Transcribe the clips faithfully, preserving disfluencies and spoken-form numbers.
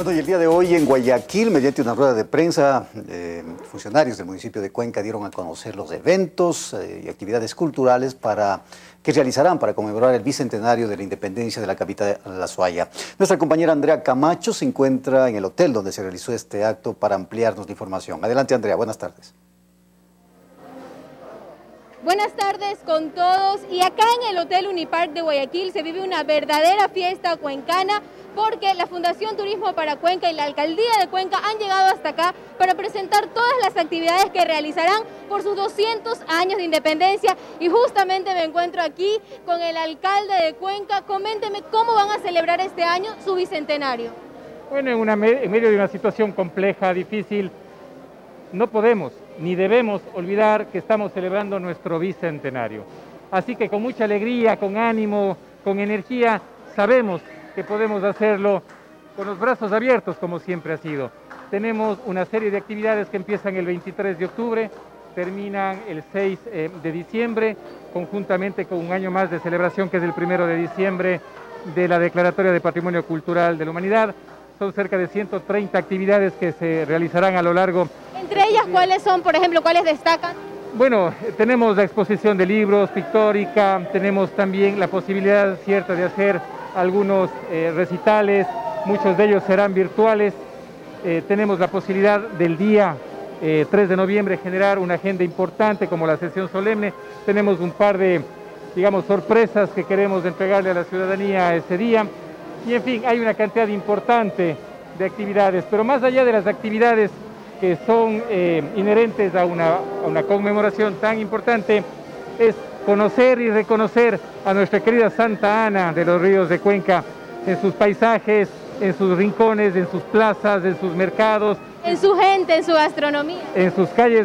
Bueno, y el día de hoy en Guayaquil, mediante una rueda de prensa, eh, funcionarios del municipio de Cuenca dieron a conocer los eventos eh, y actividades culturales para, que realizarán para conmemorar el bicentenario de la independencia de la capital de La Suaya. Nuestra compañera Andrea Camacho se encuentra en el hotel donde se realizó este acto para ampliarnos la información. Adelante, Andrea, buenas tardes. Buenas tardes con todos, y acá en el Hotel Unipark de Guayaquil se vive una verdadera fiesta cuencana porque la Fundación Turismo para Cuenca y la Alcaldía de Cuenca han llegado hasta acá para presentar todas las actividades que realizarán por sus doscientos años de independencia, y justamente me encuentro aquí con el alcalde de Cuenca. Coménteme cómo van a celebrar este año su bicentenario. Bueno, en, una, en medio de una situación compleja, difícil, no podemos ni debemos olvidar que estamos celebrando nuestro bicentenario. Así que con mucha alegría, con ánimo, con energía, sabemos que podemos hacerlo con los brazos abiertos, como siempre ha sido. Tenemos una serie de actividades que empiezan el veintitrés de octubre, terminan el seis de diciembre, conjuntamente con un año más de celebración, que es el primero de diciembre, de la Declaratoria de Patrimonio Cultural de la Humanidad. Son cerca de ciento treinta actividades que se realizarán a lo largo. Entre ellas, ¿cuáles son, por ejemplo, cuáles destacan? Bueno, tenemos la exposición de libros, pictórica, tenemos también la posibilidad cierta de hacer algunos eh, recitales, muchos de ellos serán virtuales. Eh, tenemos la posibilidad del día eh, tres de noviembre generar una agenda importante como la sesión solemne. Tenemos un par de, digamos, sorpresas que queremos entregarle a la ciudadanía ese día. Y en fin, hay una cantidad importante de actividades, pero más allá de las actividades que son eh, inherentes a una, a una conmemoración tan importante, es conocer y reconocer a nuestra querida Santa Ana de los Ríos de Cuenca, en sus paisajes, en sus rincones, en sus plazas, en sus mercados. En su gente, en su gastronomía. En sus calles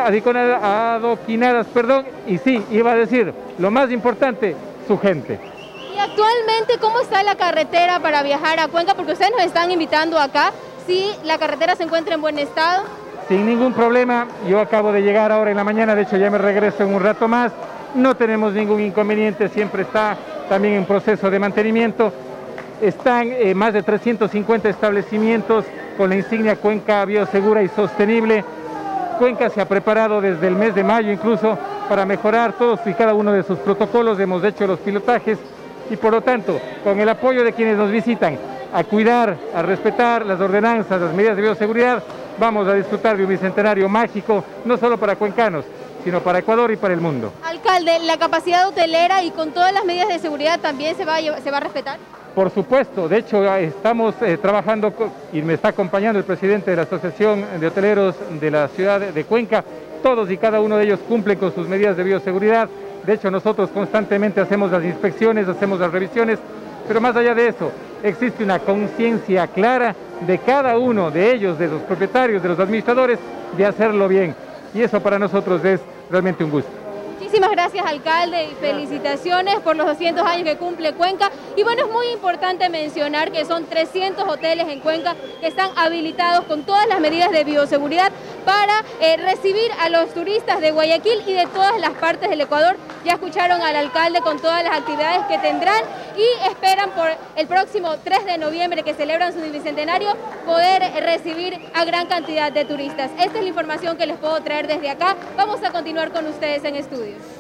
adoquinadas, perdón, y sí, iba a decir, lo más importante, su gente. Y actualmente, ¿cómo está la carretera para viajar a Cuenca? Porque ustedes nos están invitando acá. ¿Sí la carretera se encuentra en buen estado? Sin ningún problema. Yo acabo de llegar ahora en la mañana, de hecho ya me regreso en un rato más. No tenemos ningún inconveniente, siempre está también en proceso de mantenimiento. Están eh, más de trescientos cincuenta establecimientos con la insignia Cuenca Biosegura y Sostenible. Cuenca se ha preparado desde el mes de mayo incluso para mejorar todos y cada uno de sus protocolos. Hemos hecho los pilotajes y por lo tanto, con el apoyo de quienes nos visitan, a cuidar, a respetar las ordenanzas, las medidas de bioseguridad, vamos a disfrutar de un bicentenario mágico, no solo para cuencanos, sino para Ecuador y para el mundo. Alcalde, ¿la capacidad hotelera y con todas las medidas de seguridad también se va a, se va a respetar? Por supuesto, de hecho estamos eh, trabajando con, y me está acompañando el presidente de la Asociación de Hoteleros de la ciudad de Cuenca. Todos y cada uno de ellos cumplen con sus medidas de bioseguridad. De hecho, nosotros constantemente hacemos las inspecciones, hacemos las revisiones, pero más allá de eso, existe una conciencia clara de cada uno de ellos, de los propietarios, de los administradores, de hacerlo bien. Y eso para nosotros es realmente un gusto. Muchísimas gracias, alcalde, y felicitaciones por los doscientos años que cumple Cuenca. Y bueno, es muy importante mencionar que son trescientos hoteles en Cuenca que están habilitados con todas las medidas de bioseguridad para eh, recibir a los turistas de Guayaquil y de todas las partes del Ecuador. Ya escucharon al alcalde con todas las actividades que tendrán y esperan por el próximo tres de noviembre, que celebran su bicentenario, poder recibir a gran cantidad de turistas. Esta es la información que les puedo traer desde acá. Vamos a continuar con ustedes en estudios.